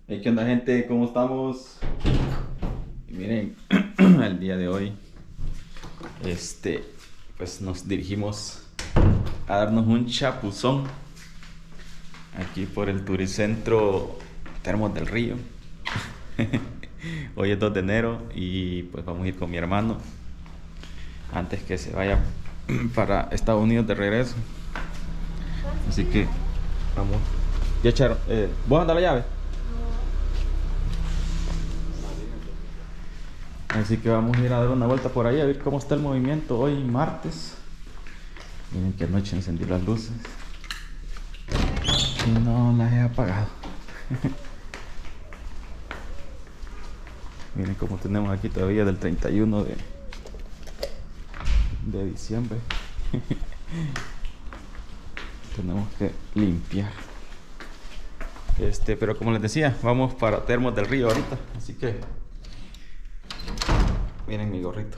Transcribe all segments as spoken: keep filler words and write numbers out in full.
Hey, ¿qué onda, gente? ¿Cómo estamos? Y miren, el día de hoy, este, pues nos dirigimos a darnos un chapuzón aquí por el Turicentro Termos del Río. Hoy es dos de enero y pues vamos a ir con mi hermano antes que se vaya para Estados Unidos de regreso. Así que vamos. Ya, Charo, eh, ¿vos andás la llave? Así que vamos a ir a dar una vuelta por ahí a ver cómo está el movimiento hoy martes. Miren que anoche encendí las luces y no las he apagado. Miren cómo tenemos aquí todavía del treinta y uno de, de diciembre. Tenemos que limpiar. Este, pero como les decía, vamos para Termos del Río ahorita. Así que miren mi gorrito.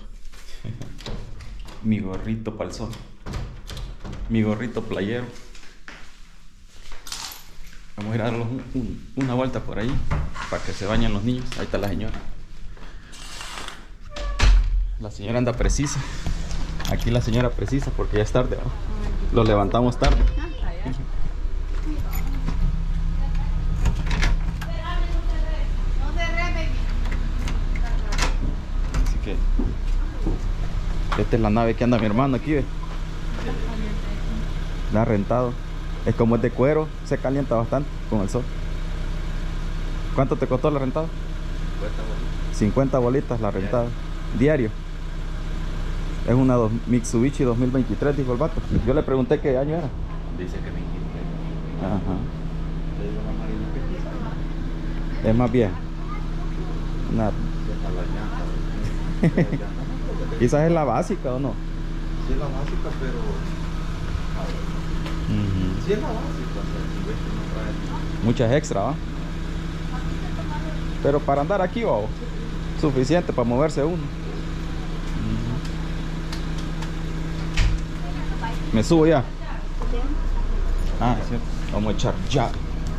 Mi gorrito para el sol. Mi gorrito playero. Vamos a ir a darnos un, un, una vuelta por ahí para que se bañen los niños. Ahí está la señora. La señora anda precisa. Aquí la señora precisa porque ya es tarde, ¿no? Lo levantamos tarde. Así que esta es la nave que anda mi hermano aquí, ¿ve? La ha rentado. Es como es de cuero, se calienta bastante con el sol. ¿Cuánto te costó la rentada? cincuenta bolitas la rentada. Diario. Es una dos, Mitsubishi dos mil veintitrés, dijo el vato. Yo le pregunté qué año era. Dice que veintitrés. Ajá. Es más vieja. Una... Quizás es la básica o no. Sí es la básica, pero... Uh-huh. Sí es la básica, o sea, si ves que no trae... Muchas extra, ¿va? Pero para andar aquí, ¿va? Suficiente para moverse uno. Uh-huh. Me subo ya. Ah, es cierto. Vamos a echar ya.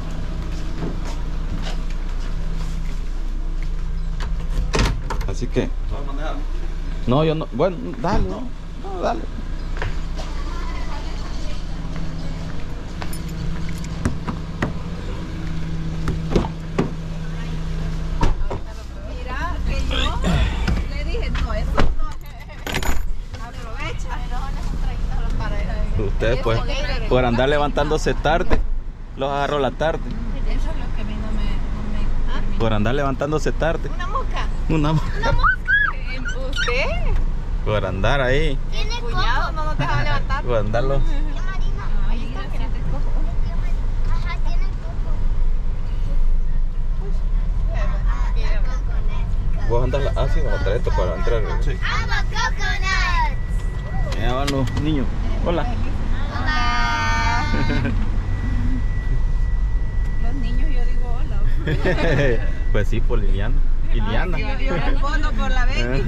Así que... ¿Vas a manejar? No, yo no... Bueno, dale, no. No, dale. Mira, que yo le dije, no, eso no. Aprovecha. Ustedes pues, por andar levantándose tarde, los agarró la tarde. Eso es lo que a mí no me, no me permite. Por andar levantándose tarde. ¿Una mosca? Una... ¿Una mosca? ¿Usted? Por andar ahí. ¿Tiene cuñado? No nos deja levantar. Por andarlos. Ahí está, mira, te cojo. Ajá, tiene coco. Vos andas la... Ah, sí, para traer esto para entrar. Sí. I'm a coconut. Allá van los niños. Hola. Hola. Los niños, yo digo hola. Pues sí, por Liliana. Liliana. Yo digo el fondo por la baby.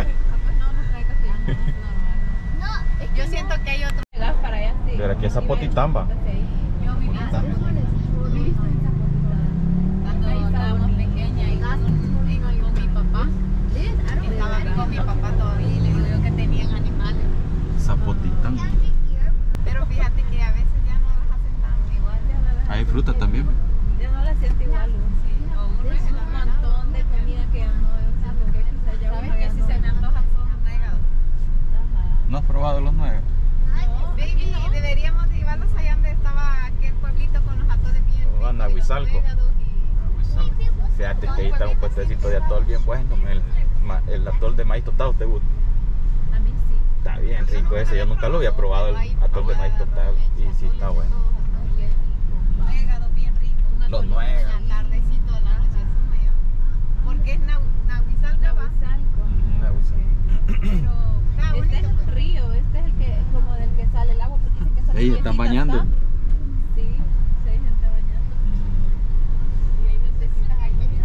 No, es Yo siento que hay otro gas para allá, sí. Pero aquí es Zapotitamba. Yo viví en Zapotitán. ¿Viviste en Zapotitán? Cuando estábamos pequeñas y con, y con mi papá. Estaba con mi papá todavía y le digo yo que tenían animales. Zapotitán. Pero fíjate que a veces ya no las hacen tan igual. Ya no las Hay fruta también. Ya no la siento igual. Sí. O uno es un montón de comida que ya no siento que quizás ya uno ya no. Se me antojan son nuegados. ¿No has probado los nuevos? Baby, deberíamos de llevarlos allá donde estaba aquel pueblito con los atoles bien O a ricos y los Nahuizalco. nuegados y- Fíjate que ahí está un puestecito de atol bien bueno. El, ma- el atol de maíz tostado, ¿te gusta? A mí sí. Está bien rico ese. Yo nunca lo había probado, el atol de maíz tostado. Y sí, está bueno. Nuegados bien ricos. Una Los colita nuegados. al tardecito de la noche. Porque es Nau- Nahuizalco, ¿va? Mm, Nahuizalco. Pero está Este es bonito. un río, este es el que como del que sale el agua, porque dicen que esa Ey, están bañando. Sí, sí hay gente bañando. Y hay ventecitas ahí, mira.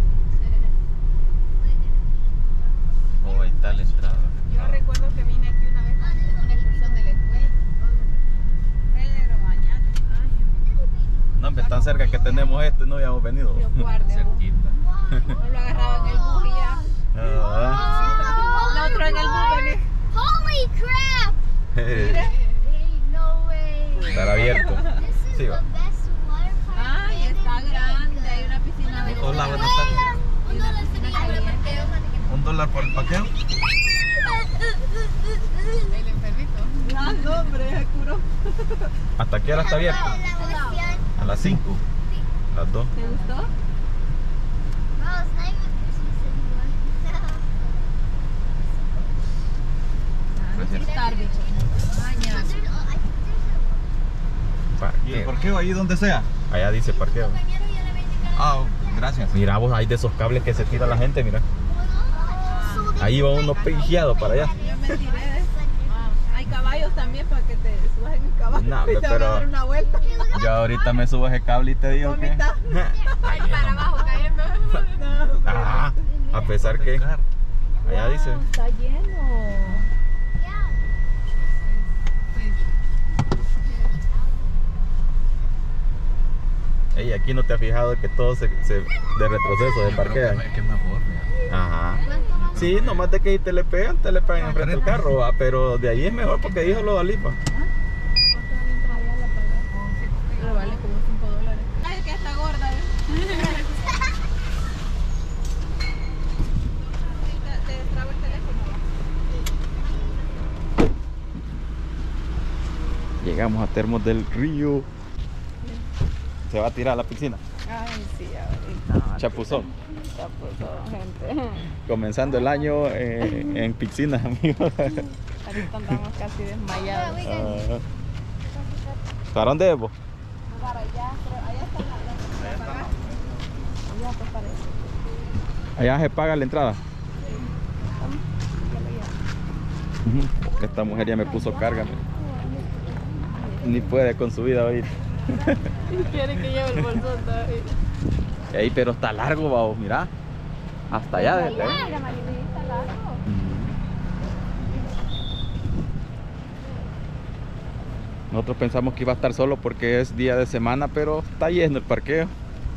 Oh, ahí está la entrada. Yo recuerdo que vine aquí una vez en una excursión de la escuela. Pero bañando. tenemos esto y no habíamos venido. Yo guarde. Cerquita. No lo agarraba en el bus y ya. Ah. La otra en el bus venía. Holy crap! Mira. Ain't no way. Estará abierto. This is Sí, va. the best water park. Ay, está grande. Hay una piscina de Todos lados no Abuela, están. un dólar sería. Un dólar por el paqueo. El enfermito. Ah, no, hombre, se curó. ¿Hasta qué hora está abierto? La versión. A las cinco. Las dos. ¿Te gustó? Bro, it's not even Christmas anymore. Estar, bicho. Mañana. There's- I think there's ¿Y el Parqueo. parqueo ahí donde sea? Allá dice parqueo. a compañero y a la veinticuatro. Ah, gracias. Mira vos, hay de esos cables que se tira la gente, mira. So they Ahí va uno pigiado para allá. Yo me tiré de eso. Ah, hay caballos también para que te subas en el caballo No, y te pero- van a dar una vuelta. Yo ahorita me subo ese cable y te digo que... Vomita. Ay, para abajo cayendo. No. Ah, a pesar que... Allá dice. Está lleno. Yeah. Ey, aquí no te has fijado que todo se, se- de retroceso, de parquea. Es que es mejor, mira. Ajá. Sí, nomás de que si te le pegan, te le pegan enfrente del carro, va, pero de ahí es mejor porque dijo lo Alipa. ¿Cuánto vale entrar allá a la paga? Pero vale como cinco dólares. Ay, que está gorda, ¿eh? Te, te destrabo el teléfono. Llegamos a Termos del Río. Se va a tirar a la piscina. Ay, sí, ahorita. Chapuzón. Chapuzón, gente. Comenzando el año eh, en piscinas, amigos. Ahorita andamos casi desmayados. Ah. ¿Para dónde es vos? Para allá, pero allá está la, la, la paga. Allá pues parece. Allá se paga la entrada. Ya lo llevo. Ujú. Esta mujer ya me puso carga. Ni puede con su vida ahorita. Y quiere que lleve el bolsón todavía. Ey, pero está largo, vamos, mira. Hasta allá desde ahí. Mira, Marilyn, está largo. Nosotros pensamos que iba a estar solo porque es día de semana, pero está lleno el parqueo.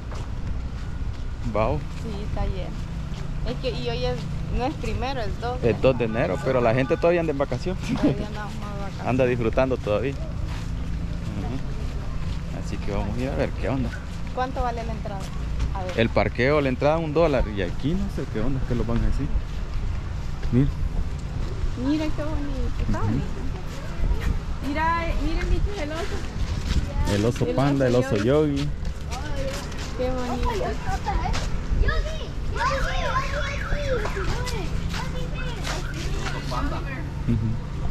Wow. Sí, está lleno. Es que y hoy es, no es primero, es dos. Es dos de enero, pero la gente todavía anda en vacaciones. Todavía andamos más de vacaciones. Anda disfrutando todavía. Ujú. Así que vamos a ir a ver qué onda. ¿Cuánto vale la entrada? A ver. El parqueo, la entrada un dólar. Y aquí no sé qué onda, qué lo van a decir. Mira. Mira qué bonito, está bonito. Mira, miren bichos el oso. El oso El panda, el oso oso yogi. Qué bonito. Yogi! Yogi! Yogi! Yogi! Ujú.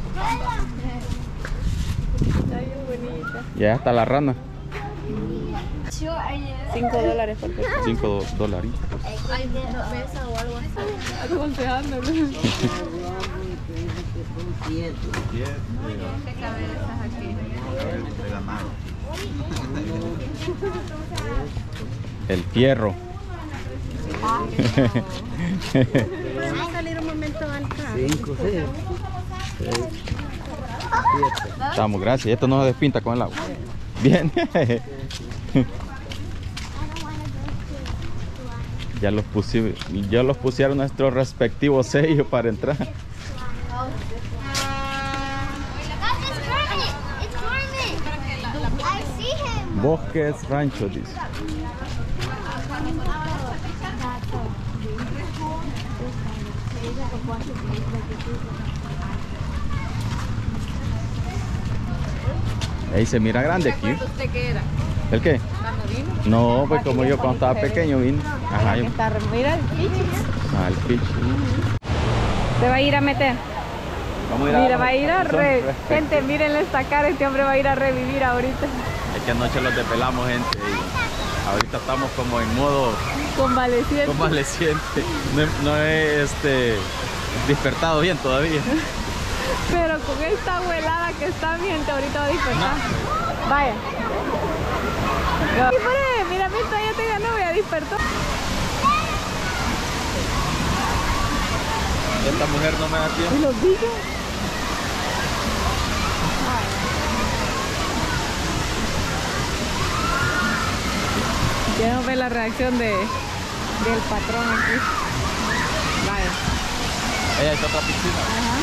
Está bien bonita. Ya está la rana. Cinco dólares por persona. Cinco dolaritos. Hay mesa o algo así. Aconsejándolo. Diez ¿Qué cabezas aquí? de, de ganado. El fierro. Vamos a salir un momento al carro. Cinco, seis. Estamos, gracias. Esto no se despinta con el agua. Bien. Ya los, pusi ya los pusieron nuestros respectivos sellos para entrar. Guys, it's Kermit! It's Kermit! I see him! Bosques Rancho, dice. Ahí se mira grande aquí. ¿Recuerda usted qué era? ¿El qué? ¿Cuándo vino? No, pues como yo cuando estaba pequeño vine. Ajá, yo- Mira el pichi. ah, el pitch. Se va a ir a meter. Vamos Mira, va a ir a Son re... respect- Gente, mírenle esta cara, este hombre va a ir a revivir ahorita. Es que anoche los despelamos, gente. Y ahorita estamos como en modo Convaleciente. convaleciente. No, no he este, despertado bien todavía. Pero con esta abuelada que está, mi gente, ahorita va a despertar. Vaya. Y por ahí, mira, mi ya te ganó, ya despertó. Esta mujer no me da ¿Y tiempo. los bichos? Queremos ver la reacción de, del patrón aquí. Vale. Ella es otra piscina. Ajá.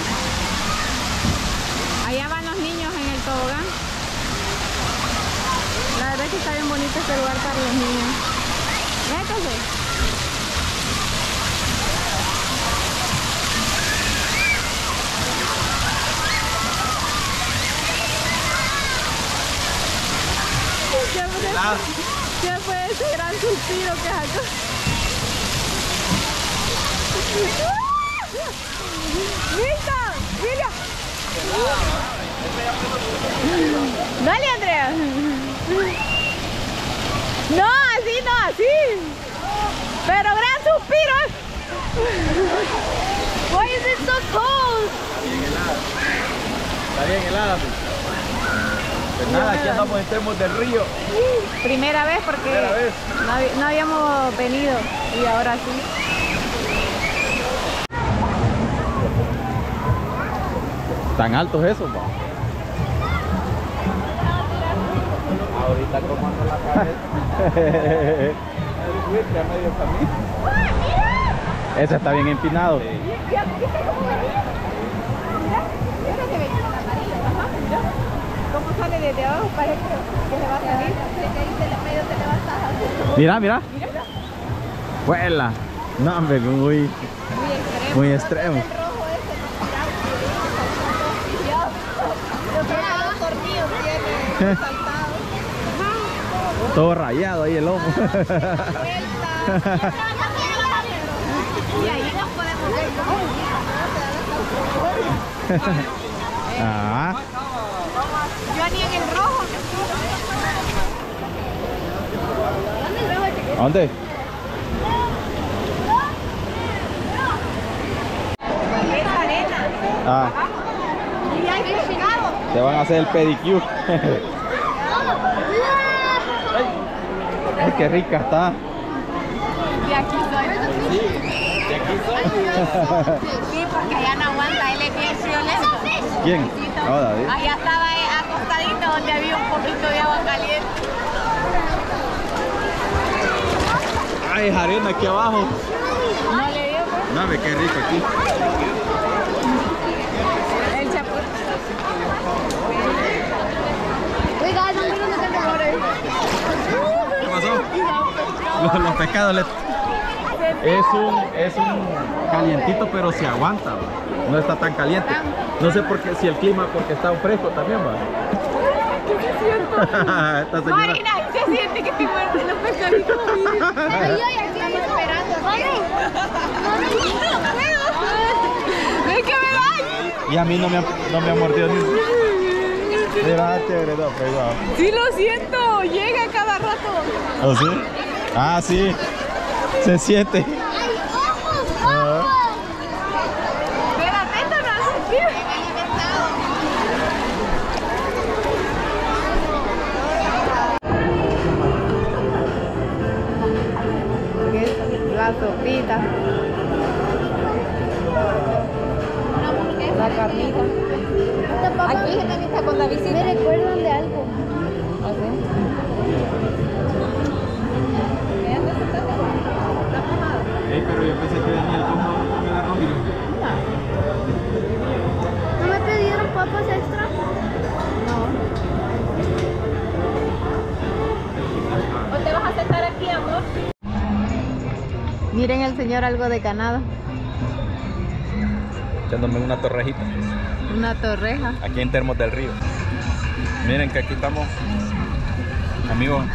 Allá van los niños en el tobogán. La verdad es que está bien bonito este lugar para los niños. Métase. ¿Qué fue, ¿Qué fue ese gran suspiro que sacó? ¡Listo! ¡Mira! Dale, Andrea. No, así no, así. Pero gran suspiro. Why is it so cold? Está bien helada. Pues nada, aquí andamos en Termos del Río. Primera vez porque Primera vez. No, hab- no habíamos venido y ahora sí. ¿Tan altos esos, va? Ahorita comando la cabeza. El buitre a medio camino. Ese está bien empinado. Sí. ¿Cómo sale desde abajo? Parece que se va a salir. Mira, mira. Vuela. No, hombre, muy, muy extremo. Todo rayado ahí el lomo. Y ahí nos podemos ver. Ah. Yo ni en el rojo. ¿A dónde? Es arena. Ah, Y hay pescado. te van a hacer el pedicure. Ay, qué rica está. De aquí soy. De aquí soy. Sí, porque allá no aguanta, él es bien violento. ¿Quién? Oh, David. Allá estaba eh, acostadito donde había un poquito de agua caliente. Ay, es arena aquí abajo. No le dio, pues. No, ve qué rico aquí. El chapul. Wait, guys, I'm gonna look at the water. ¿Qué pasó? Los, los pescados le... Es un, es un calientito, pero se aguanta, ¿va? No está tan caliente. No sé por qué, si el clima, porque está fresco también, va. ¿Qué se siente? Esta señora... Marina, se siente que te muerden los pescaditos. Pero yo ya estoy esperando. Mami, mami, no puedo. ¡Ven que me vaya! Y a mí no me ha, no me ha mordido ni... Mira, chévere, no, pegado. Sí lo siento, llega cada rato. ¿Oh, sí? Ah, sí. Se siente. Ay, ojos, ojos. Espérate, esto no has sentido. La sopita. La carnita. Aquí se me vista con la visita. Me recuerdan de algo. Ey, pero yo pensé que venía el combo con el arroz. ¿No me pidieron papas extra? ¿O te vas a sentar aquí, amor? Miren el señor algo de ganado. Echándome una torrejita. Una torreja. Aquí en Termos del Río. Miren que aquí estamos. Amigos.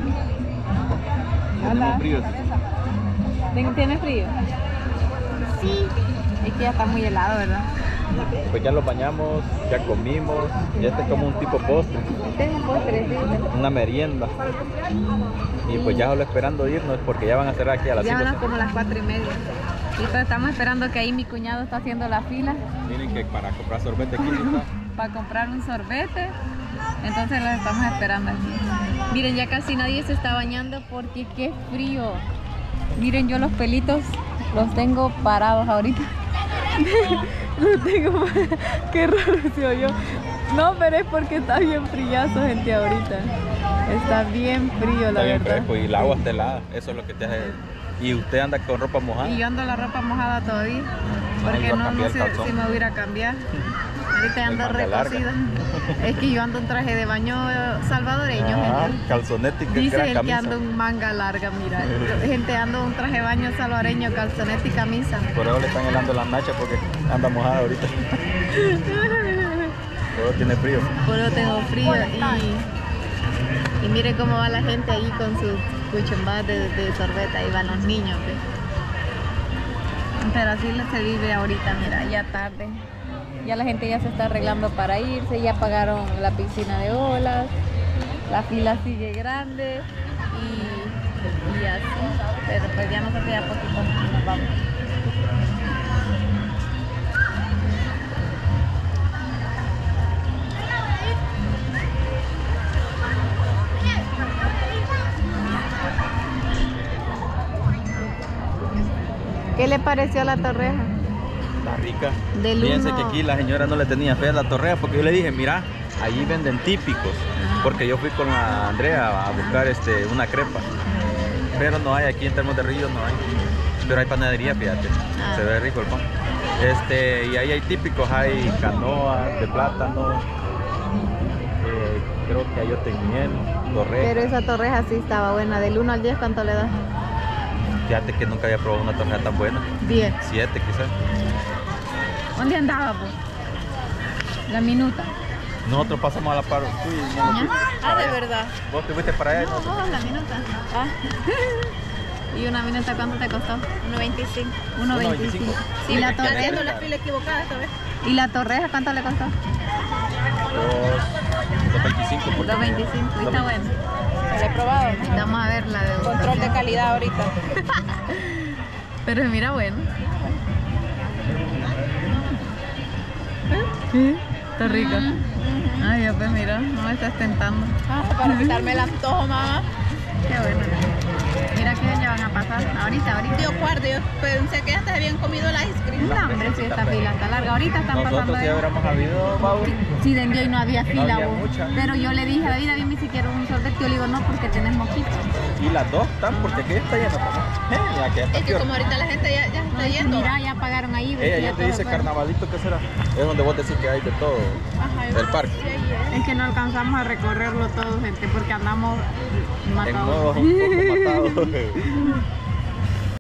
Tenemos frío. ¿Tienes frío? Sí. Es que ya está muy helado, ¿verdad? Pues ya los bañamos, ya comimos. Y este es como un tipo postre. Este es un postre, sí. Una merienda. Y pues ya solo esperando irnos porque ya van a cerrar aquí a las Ya van a cinco. como las cuatro y media. Y pues estamos esperando que ahí mi cuñado está haciendo la fila Miren que para comprar sorbete aquí está. para comprar un sorbete. Entonces los estamos esperando aquí. Miren, ya casi nadie se está bañando porque qué frío. Miren, yo los pelitos los tengo parados ahorita. Los tengo parados. Qué raro se oyó. No, pero es porque está bien frillazo, gente, ahorita. Está bien frío, la Está bien verdad. fresco y el agua está helada. Eso es lo que te hace. Y usted anda con ropa mojada. Y yo ando la ropa mojada todavía. Porque iba a no, no cambiar el sé calzón. si me voy a ir a cambiar. Ahorita El ando manga larga. recocida. Es que yo ando en traje de baño salvadoreño, Ah, gente. calzonete y Dice gran el que camisa. ando en manga larga, mira. Gente ando en un traje de baño salvadoreño, calzonete y camisa. Por eso le están helando las nachas porque anda mojada ahorita. Todo tiene frío. Por eso tengo frío y, y mire cómo va la gente ahí con sus cuchumbadas de, de sorbeta. Ahí van los niños, ¿ves? Pero así se vive ahorita, mira, ya tarde. Ya la gente ya se está arreglando para irse, ya pagaron la piscina de olas, la fila sigue grande y, y así. Pero pues ya nos queda poquito, nos vamos. ¿Qué le pareció la torreja? Está rica. Del Fíjense uno. que aquí la señora no le tenía fe a la torreja porque yo le dije, mira, allí venden típicos. Porque yo fui con la Andrea a buscar este, una crepa. Pero no hay aquí en Termos de Río, no hay. Pero hay panadería, fíjate. Ah. Se ve rico el pan. Este, y ahí hay típicos, hay canoas de plátano. eh, creo que hay otro en miel, torreja. Pero esa torreja sí estaba buena. Del uno al diez, ¿cuánto le das? Fíjate que nunca había probado una torreja tan buena. diez. Siete quizás. ¿Dónde andaba, pues? La minuta. Nosotros pasamos a la par. Uy, no, no, Ah, de verdad. vos te fuiste para allá y No, nosotros- vos, la minuta. Ah. ¿Y una minuta cuánto te costó? uno veinticinco. uno uno veinticinco. veinticinco. ¿Y la Sí, torreja? Haciendo la fila equivocada esta vez. ¿Y la torreja cuánto le costó? Dos- dos veinticinco. porque- dos veinticinco. ¿Y está bueno? La he probado. ¿no? Vamos a ver la de Control de calidad ahorita. Pero mira, bueno. ¿Sí? Está rica. Ay, ya pues mira, no me estás tentando. Ah, para quitarme el antojo, mamá. Qué bueno. Mira que ya van a pasar. Ahorita, ahorita. Dios guarde, yo pensé que ya te habían comido el ice cream. No, hombre, si esta fila está larga. Ahorita están pasando. Nosotros si ellos. hubiéramos habido, Pau, Sí, de día y no había fila, había vos. mucha. Pero yo le dije a David, David me si quiero un sorbete. Yo le digo, no, porque tenés moquito. y las dos están porque aquí está lleno también. Eh, la que está Es que peor. como ahorita la gente ya, ya está No, yendo. mira, ya pagaron ahí. ves, Ella ya ya te todo dice fuera. carnavalito, ¿qué será? Es donde vos decís que hay de todo. Ajá, yo Del parque. sí, ahí es. Es que no alcanzamos a recorrerlo todo, gente, porque andamos En matados. modo un poco matado.